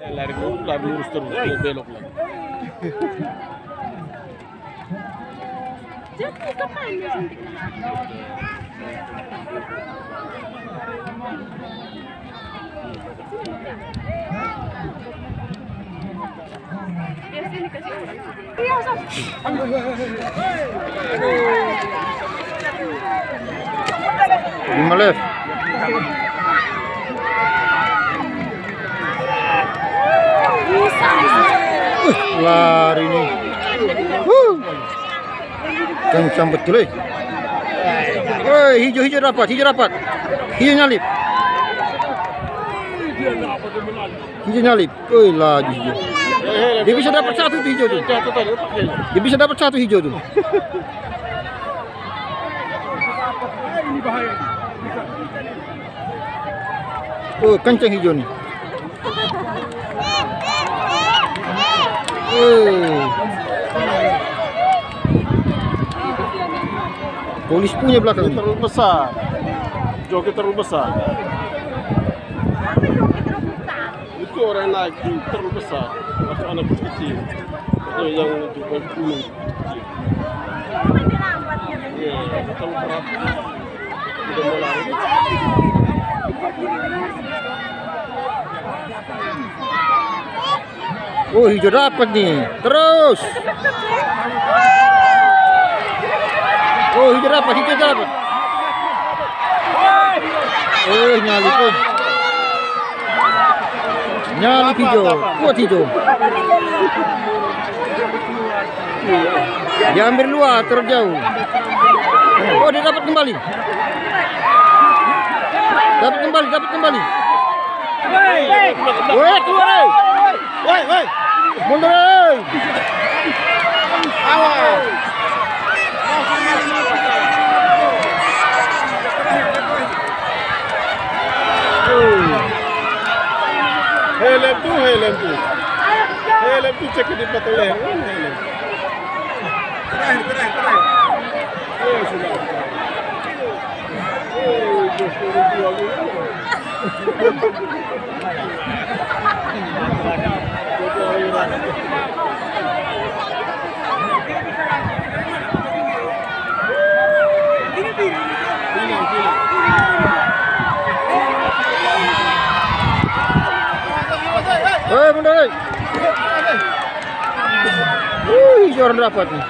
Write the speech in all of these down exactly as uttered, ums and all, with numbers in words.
Lari dulu, lari lurus terus, dia belok lagi. Jadi kemana sih? Biasanya dikasih orang. Iya, Sob. lima left. Uh, lari nih. Uh. Kencang betul eh. Woi, hijau-hijau dapat, hijau dapat. Hijau nyalip. Hijau nyalip. Woi, lagi hijau. Dia bisa dapat satu tuh hijau tuh. Dia bisa dapat satu hijau tuh. Oh, kencang hijau nih. Oh. Polis punya belakang terlalu besar. Joki terlalu besar. Itu orang naik terlalu besar. Masuk anak kecil. Itu yang juga gunung. Iya, terlalu berat. Udah mau lari. Oh, hijau dapat nih. Terus. Oh, hijau dapat, hijau dapat. Oh, nyalip pun. Nyalip hijau, kuat hijau. Diambil luar terjauh. Oh, dia dapat kembali. Dapat kembali, dapat kembali. Woi, keluar. Woi, woi. Mundur. Awas. Helm tuh, helm tuh. Helm tuh cek di batu leher. Helm. Keren, keren, keren. Oh, sudah. Oh, justru dua dulu. Hei, mundur, hei. Wih, juara dapat nih.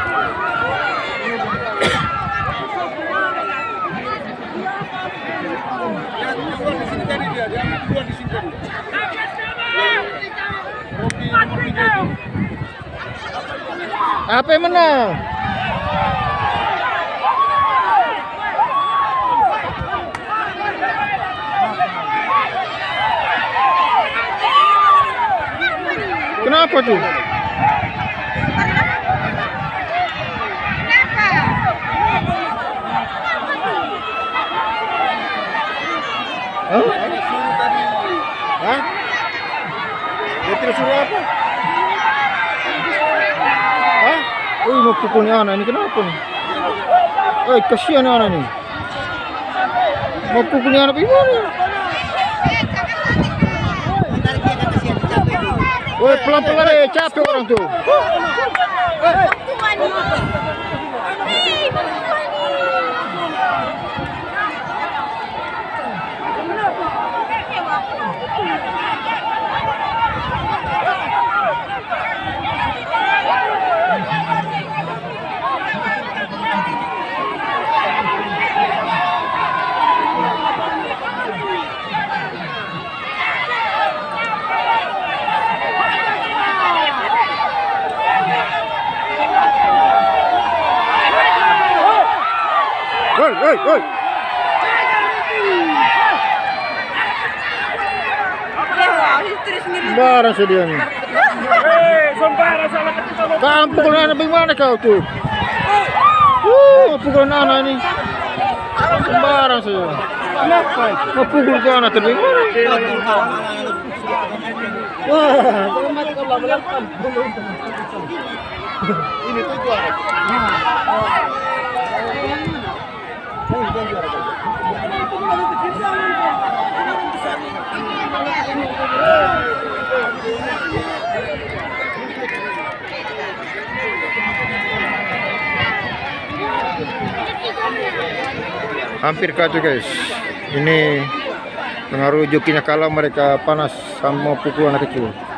Apa yang menang? Kenapa tuh? Kenapa? Hah? Hah? Dia terus suruh apa? Hah? Oh, mau pukulnya anak ini kenapa nih? Eh, kasihan anak nih. Mau pukulnya anak gimana? Woi, pelan-pelan ya, capek orang tuh. Hei, hei, hei. Sembarang sedia nih. Kamu pukul anak bagaimana kau tuh? Uh, pukul anak ini. Sembarang saja. Kenapa? Mau pukul ke anak terbagaimana? Wah, Ini tuh juara. Hampir kacau guys. Ini pengaruh jokinya kalah, mereka panas sama pukul anak kecil.